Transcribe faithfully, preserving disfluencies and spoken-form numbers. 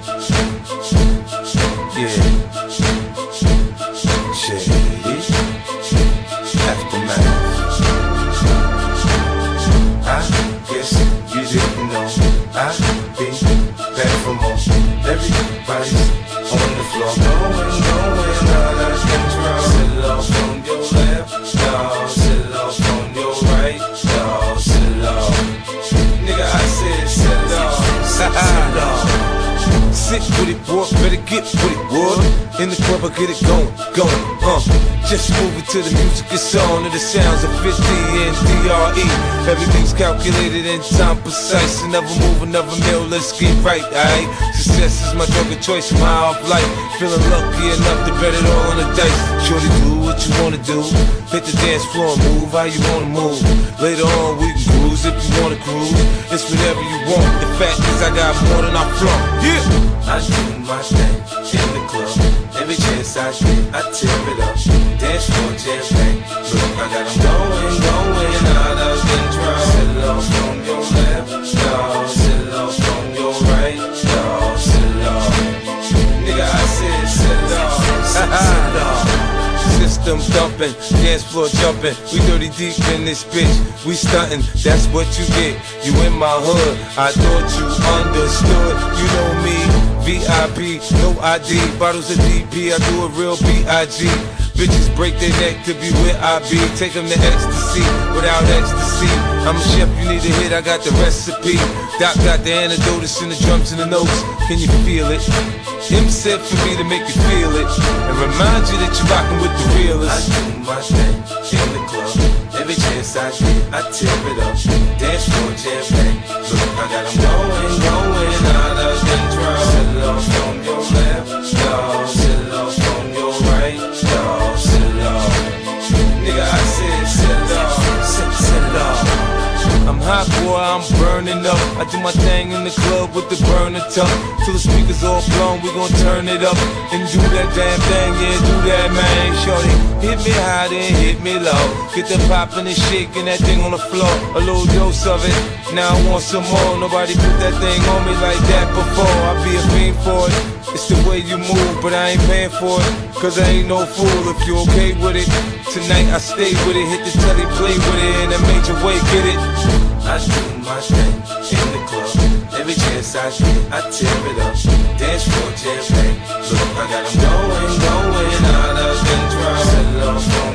Yeah. Shady. Aftermath. I guess you didn't know I'd be back for more. Everybody's on the floor, going, going out of control. Sit off on your left, dawg. Sit off on your right, dawg. Sit off. Nigga, I said sit off. Sit off. Sit with it, boy, better get with it, boy. In the club, I get it going, going, uh. Just move it to the music, it's on to the sounds of fifty and D R E. Everything's calculated in time precise. Another move, another meal, let's get right, alright? Success is my drug of choice, my off life. Feeling lucky enough to bet it all on the dice. Shorty, do what you wanna do. Hit the dance floor and move how you wanna move. Later on, we can cruise if you wanna cruise. It's whatever you want. The fact is, I got more than I flaunt. Yeah! I do my thing in the club. Every chance I get, I tear it up. Dance floor, jam bang. Look, I got them going, going out of control. Sit off on your left, dawg. Sit off on your right, dawg. Sit off. Nigga, I said sit off. Sit off. System thumping, dance floor jumping. We dirty deep in this bitch. We stunting, that's what you get. You in my hood, I thought you understood. You know me, V I P, no I D. Bottles of D P, I do a real B I G. Bitches break their neck to be where I be. Take them to ecstasy, without ecstasy. I'm a chef, you need a hit, I got the recipe. Doc got the antidote, it's in the drums and the notes. Can you feel it? Him said for me to make you feel it and remind you that you're rockin' with the realest. I do my thing in the club. Every chance I get, I tear it up. Dance floor, jam bang. Look, I got them going, going out of control. Sit off on your left, dawg. Sit off on your right, dawg. Sit off. Nigga, I said sit off, sit, sit off. I'm hot, boy, I'm burning up. I do my thing in the club with the burner tuck. Till the speakers all blown, we gon' turn it up and do that damn thing, yeah, do that, man. Shorty, hit me high, then hit me low. Get the poppin' and shaking that thing on the floor. A little dose of it, now I want some more. Nobody put that thing on me like that before. I be a fiend for it. It's the way you move, but I ain't paying for it. Cause I ain't no fool if you okay with it. Tonight I stay with it, hit the telly, play with it in a major way, get it? I do my thing in the club. Every chance I get, I tear it up. Dance floor, jam bang. Look, I got them going, going out of control. Set it off on